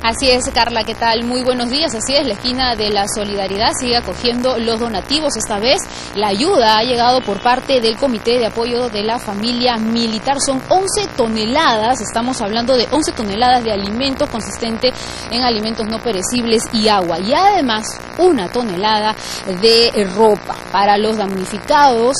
Así es, Carla, ¿qué tal? Muy buenos días. Así es, la esquina de la solidaridad sigue acogiendo los donativos. Esta vez la ayuda ha llegado por parte del Comité de Apoyo de la Familia Militar. Son 11 toneladas, estamos hablando de 11 toneladas de alimentos consistente en alimentos no perecibles y agua. Y además 1 tonelada de ropa para los damnificados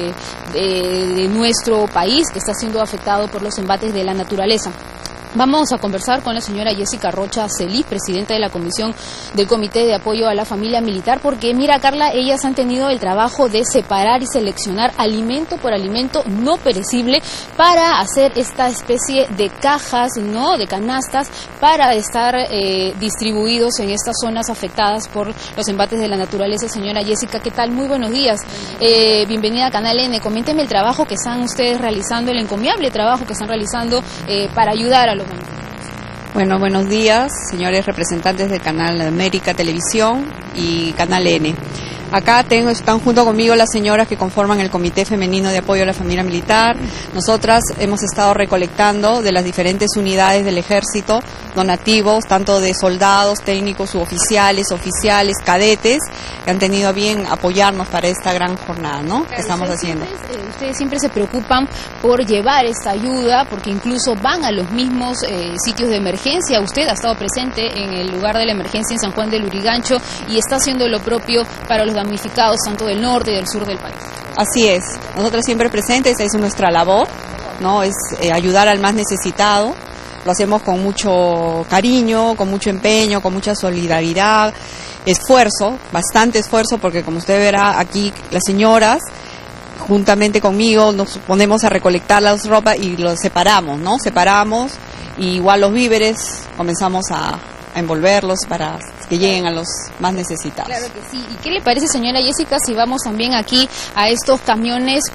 de nuestro país que está siendo afectado por los embates de la naturaleza. Vamos a conversar con la señora Jessica Rocha Celis, presidenta de la Comisión del Comité de Apoyo a la Familia Militar, porque mira, Carla, ellas han tenido el trabajo de separar y seleccionar alimento por alimento no perecible para hacer esta especie de cajas, ¿no?, de canastas para estar distribuidos en estas zonas afectadas por los embates de la naturaleza. Señora Jessica, ¿qué tal? Muy buenos días. Bienvenida a Canal N. Coménteme el trabajo que están ustedes realizando, el encomiable trabajo que están realizando para ayudar a los. Bueno, buenos días, señores representantes del Canal América Televisión y Canal N. Acá están junto conmigo las señoras que conforman el Comité Femenino de Apoyo a la Familia Militar. Nosotras hemos estado recolectando de las diferentes unidades del Ejército donativos, tanto de soldados, técnicos, suboficiales, oficiales, cadetes, que han tenido a bien apoyarnos para esta gran jornada, ¿no?, que estamos haciendo. Ustedes siempre se preocupan por llevar esta ayuda, porque incluso van a los mismos sitios de emergencia. Usted ha estado presente en el lugar de la emergencia en San Juan del Lurigancho y está haciendo lo propio para los damnificados tanto del norte y del sur del país. Así es, nosotros siempre presentes, esa es nuestra labor, ¿no?, es ayudar al más necesitado. Lo hacemos con mucho cariño, con mucho empeño, con mucha solidaridad, esfuerzo, bastante esfuerzo, porque como usted verá aquí, las señoras juntamente conmigo nos ponemos a recolectar las ropas y los separamos, ¿no? Separamos, y igual los víveres comenzamos a envolverlos para que lleguen a los más necesitados. Claro que sí. ¿Y qué le parece, señora Jessica, si vamos también aquí a estos camiones?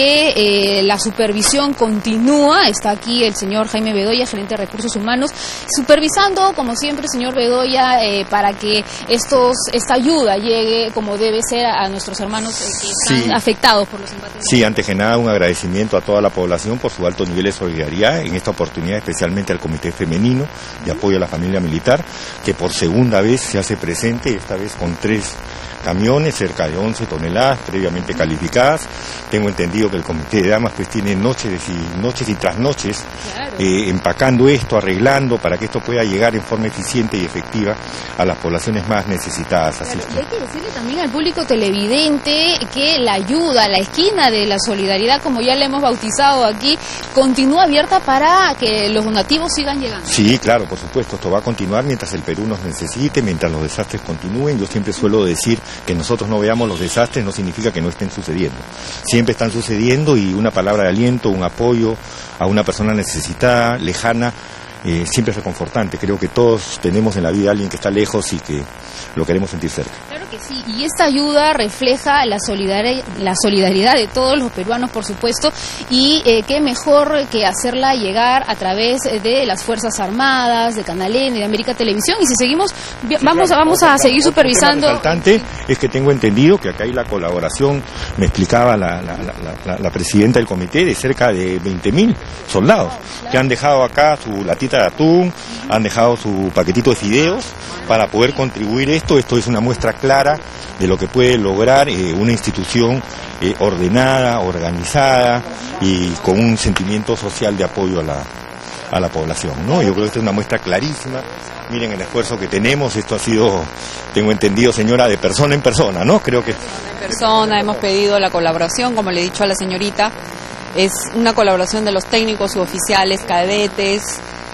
Porque la supervisión continúa. Está aquí el señor Jaime Bedoya, gerente de Recursos Humanos, supervisando, como siempre, señor Bedoya, para que esta ayuda llegue como debe ser a nuestros hermanos que están afectados por los embates. Sí, antes que nada, un agradecimiento a toda la población por su alto nivel de solidaridad, en esta oportunidad especialmente al Comité Femenino de Apoyo a la Familia Militar, que por segunda vez se hace presente, esta vez con 3 camiones, cerca de 11 toneladas previamente calificadas. Tengo entendido que el Comité de Damas pues tiene noches y trasnoches, claro, empacando esto, arreglando para que esto pueda llegar en forma eficiente y efectiva a las poblaciones más necesitadas. Claro, y hay que decirle también al público televidente que la ayuda, la esquina de la solidaridad, como ya le hemos bautizado aquí, continúa abierta para que los donativos sigan llegando. Sí, claro, por supuesto, esto va a continuar mientras el Perú nos necesite, mientras los desastres continúen. Yo siempre suelo decir que nosotros no veamos los desastres no significa que no estén sucediendo. Siempre están sucediendo, y una palabra de aliento, un apoyo a una persona necesitada, lejana, siempre es reconfortante. Creo que todos tenemos en la vida a alguien que está lejos y que lo queremos sentir cerca. Claro que sí, y esta ayuda refleja la solidaridad de todos los peruanos, por supuesto, y qué mejor que hacerla llegar a través de las Fuerzas Armadas, de Canal N, de América Televisión. Y si seguimos, sí, vamos a seguir supervisando. Lo importante es que tengo entendido que acá hay la colaboración, me explicaba la presidenta del comité, de cerca de 20.000 soldados, que han dejado acá su latita de atún, han dejado su paquetito de fideos para poder contribuir esto. Esto es una muestra clara de lo que puede lograr una institución ordenada, organizada y con un sentimiento social de apoyo a la población, ¿no? Yo creo que esta es una muestra clarísima. Miren el esfuerzo que tenemos. Esto ha sido, tengo entendido, señora, de persona en persona, ¿no? Creo que... En persona hemos pedido la colaboración, como le he dicho a la señorita, es una colaboración de los técnicos, suboficiales, cadetes,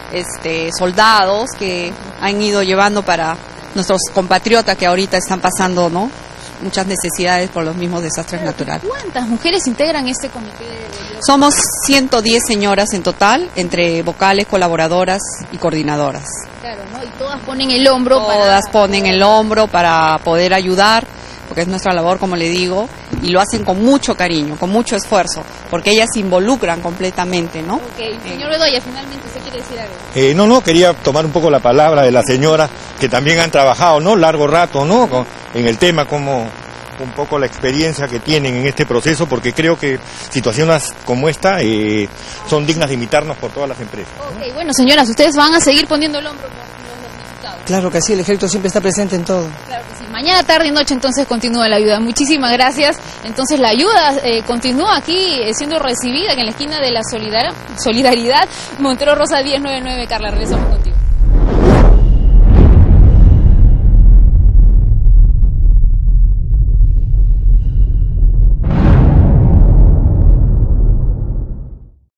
soldados que han ido llevando para nuestros compatriotas que ahorita están pasando, ¿no?, muchas necesidades por los mismos desastres naturales. ¿Cuántas mujeres integran este comité? Somos 110 señoras en total, entre vocales, colaboradoras y coordinadoras. Claro, ¿no? Y todas ponen el hombro. Todas ponen el hombro para poder ayudar, porque es nuestra labor, como le digo, y lo hacen con mucho cariño, con mucho esfuerzo, porque ellas se involucran completamente, ¿no? Ok, señor Bedoya, finalmente, ¿usted quiere decir algo? No, quería tomar un poco la palabra de la señora, que también han trabajado, ¿no?, largo rato, ¿no?, en el tema, como un poco la experiencia que tienen en este proceso, porque creo que situaciones como esta son dignas de imitarnos por todas las empresas, ¿no? Ok, bueno, señoras, ustedes van a seguir poniendo el hombro. Claro que sí, el ejército siempre está presente en todo. Claro que sí. Mañana, tarde y noche entonces continúa la ayuda. Muchísimas gracias. Entonces la ayuda continúa aquí siendo recibida en la esquina de la Solidaridad, Montero Rosa 1099. Carla, regresamos contigo.